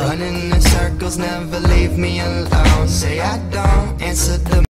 Running in circles, never leave me alone. Say I don't answer the